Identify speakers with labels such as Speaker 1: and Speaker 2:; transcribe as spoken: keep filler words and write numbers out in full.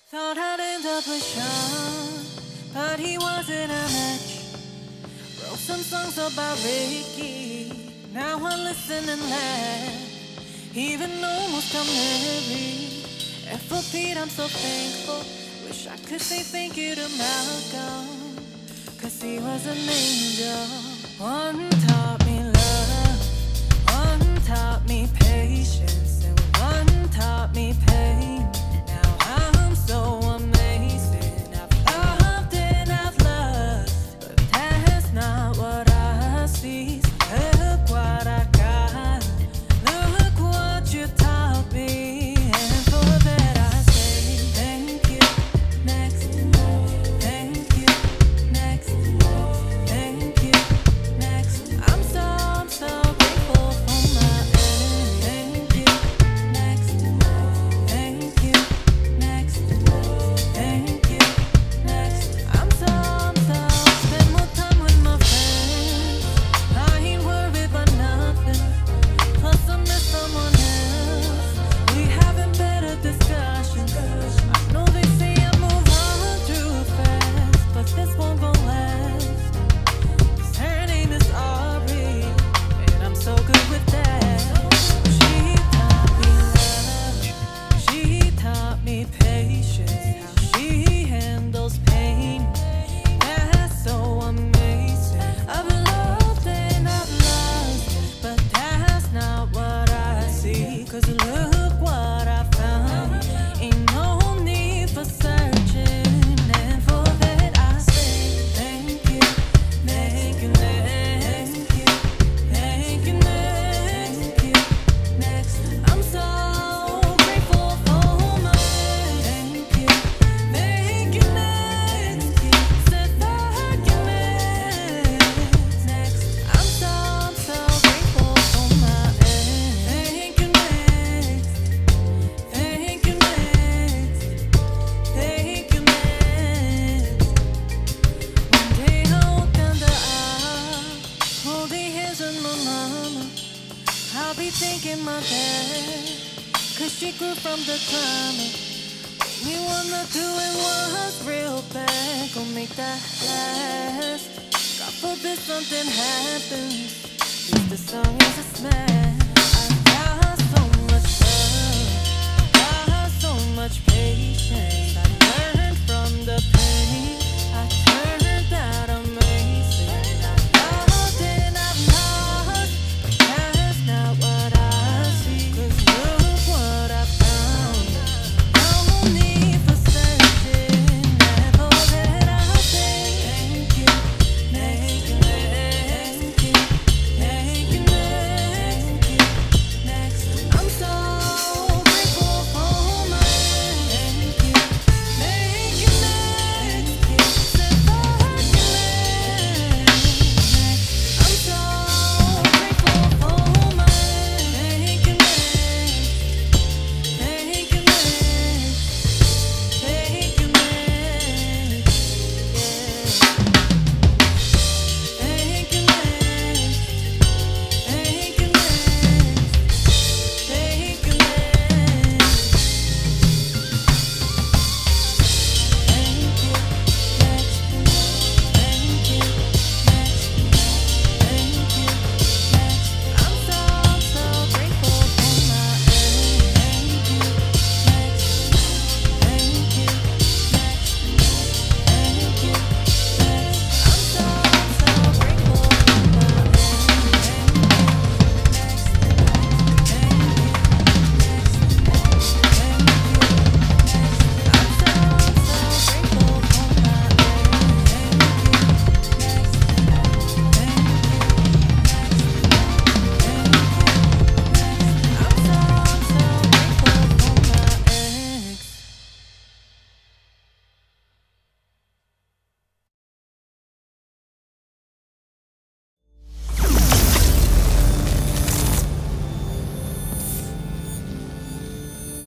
Speaker 1: Thought I'd end up with Sean, but he wasn't a match. Wrote some songs about Ricky, now I listen and laugh. Even almost got married. And for Pete I'm so thankful. Wish I could say thank you to Malcolm, cause he was an angel. One taught me love, one taught me patience, and one taught me pain. Now I'm so amazing. I've loved and I've loved, but that's not what I see. So look what I got, look what you taught me. And for that I say thank you, next, thank you, next, thank you, next. I'm so, I'm so grateful for my end. Thank you, next, thank you, next, thank you, next. I'm so, I'm so, spend more time with my friends. I ain't worried about nothing, plus I met someone else. We having better discussions. I know they say I move on too fast, but this won't go last. 'Cause her name is Aubrey, and I'm so good with that. She taught me love, she taught me patience, how she handles pain. That's so amazing. I've loved and I've lost, but that's not what I see. 'Cause look what I found, ain't no need for searching. And for that I say thank you, thank you, thank you, thank you, thank you, next. I'm so grateful for my thank you, thank you, next. Said thank you, next, next. I'm so, I'm so grateful for my end. Thank you, next, thank you, next, thank you, next. One day I walk down the aisle, holding hands with my mama. I'll be thanking my dad, 'cause she grew from the climate. Made me wanna do it once real bad, gon' make that last. God forbid something happens, if the song is a smash.